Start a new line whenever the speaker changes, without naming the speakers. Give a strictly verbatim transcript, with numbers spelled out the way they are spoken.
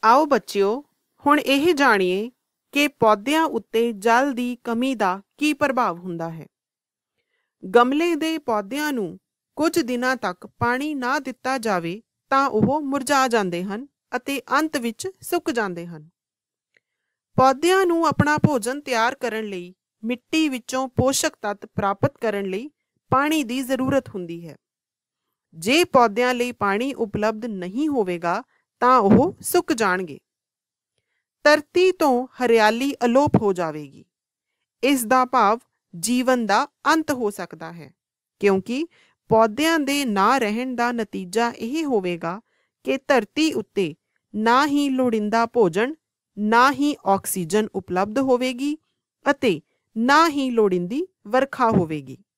आओ बच्चिओ हुण ਇਹ ਜਾਣੀਏ ਕਿ ਪੌਦਿਆਂ ਉੱਤੇ ਜਲ ਦੀ ਕਮੀ ਦਾ ਕੀ ਪ੍ਰਭਾਵ ਹੁੰਦਾ ਹੈ। ਗਮਲੇ ਦੇ ਪੌਦਿਆਂ ਨੂੰ ਕੁਝ ਦਿਨਾਂ ਤੱਕ ਪਾਣੀ ਨਾ ਦਿੱਤਾ ਜਾਵੇ ਤਾਂ ਉਹ ਮੁਰਝਾ ਜਾਂਦੇ ਹਨ ਅਤੇ ਅੰਤ ਵਿੱਚ ਸੁੱਕ ਜਾਂਦੇ ਹਨ। ਪੌਦਿਆਂ ਨੂੰ ਆਪਣਾ ਭੋਜਨ ਤਿਆਰ ਕਰਨ ਲਈ ਮਿੱਟੀ ਵਿੱਚੋਂ ਪੋਸ਼ਕ ਤੱਤ ਪ੍ਰਾਪਤ ਕਰਨ ਲਈ ਪਾਣੀ ਦੀ ਜ਼ਰੂਰਤ ਹੁੰਦੀ ਹੈ। ਜੇ ਪੌਦਿਆਂ ਲਈ ਪਾਣੀ ਉਪਲਬਧ ਨਹੀਂ ਹੋਵੇਗਾ ਤਾਂ ਉਹ ਸੁੱਕ ਜਾਣਗੇ। ਧਰਤੀ ਤੋਂ ਹਰਿਆਲੀ ਅਲੋਪ ਹੋ ਜਾਵੇਗੀ। ਇਸ ਦਾ ਭਾਵ ਜੀਵਨ ਦਾ ਅੰਤ ਹੋ ਸਕਦਾ ਹੈ, ਕਿਉਂਕਿ ਪੌਦਿਆਂ ਦੇ ਨਾ ਰਹਿਣ ਦਾ ਨਤੀਜਾ ਇਹ ਹੋਵੇਗਾ ਕਿ ਧਰਤੀ ਉੱਤੇ ਨਾ ਹੀ ਲੋੜੀਂਦਾ ਭੋਜਨ, ਨਾ ਹੀ ਆਕਸੀਜਨ ਉਪਲਬਧ ਹੋਵੇਗੀ ਅਤੇ ਨਾ ਹੀ ਲੋੜੀਂਦੀ ਵਰਖਾ ਹੋਵੇਗੀ।